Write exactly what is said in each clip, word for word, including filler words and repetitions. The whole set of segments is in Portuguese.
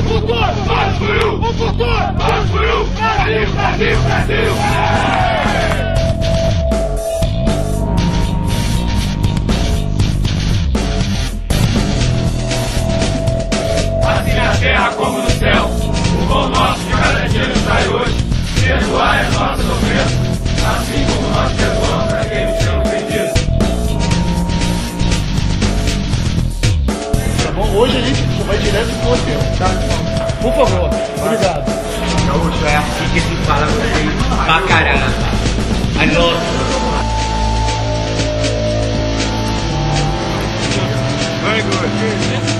futuro! Brasil! O futuro! Brasil! Brasil! Brasil! Brasil! Assim na terra como no céu, o pão nosso de cada dia nos dai hoje. Perdoai as nossas ofensas, assim como nós perdoamos a quem nos tem ofendido. Tá bom? Hoje a gente vai direto pro hotel, tá? Por favor, obrigado. Gaúcho é assim que se fala pra caramba. É nosso. Very good.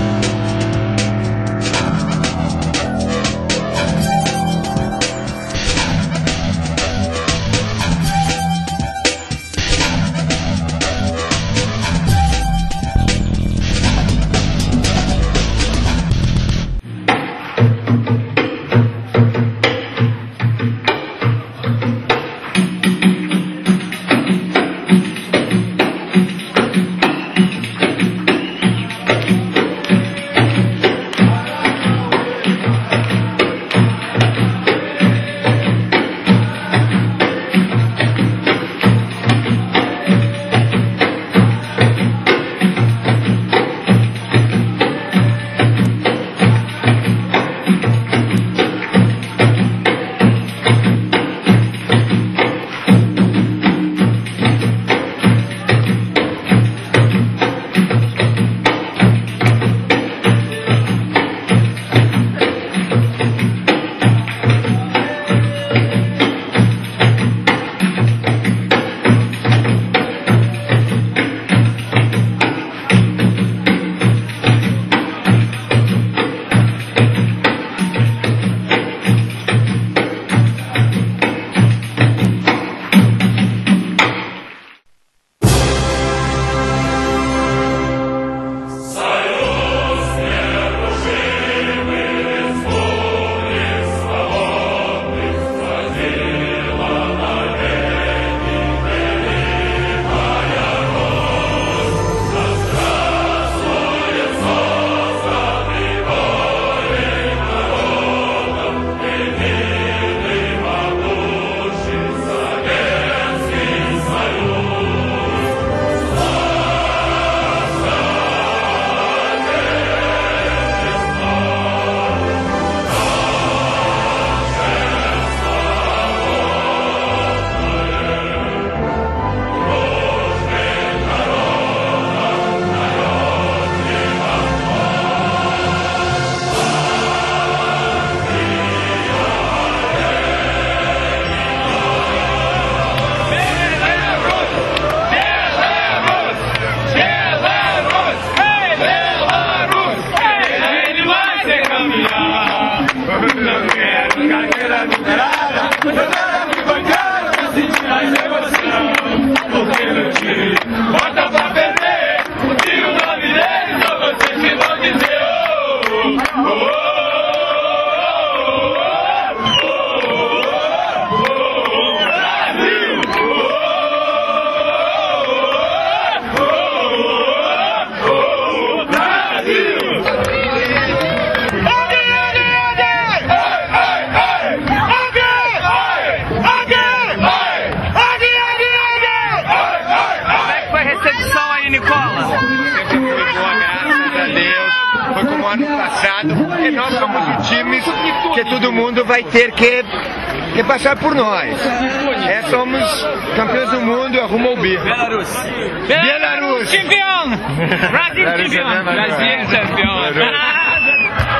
Ano passado, porque nós somos um time que todo mundo vai ter que, que passar por nós. É, somos campeões do mundo, arruma o bico. Belarus. Belarus. Campeão! Brasil campeão! Brasil campeão!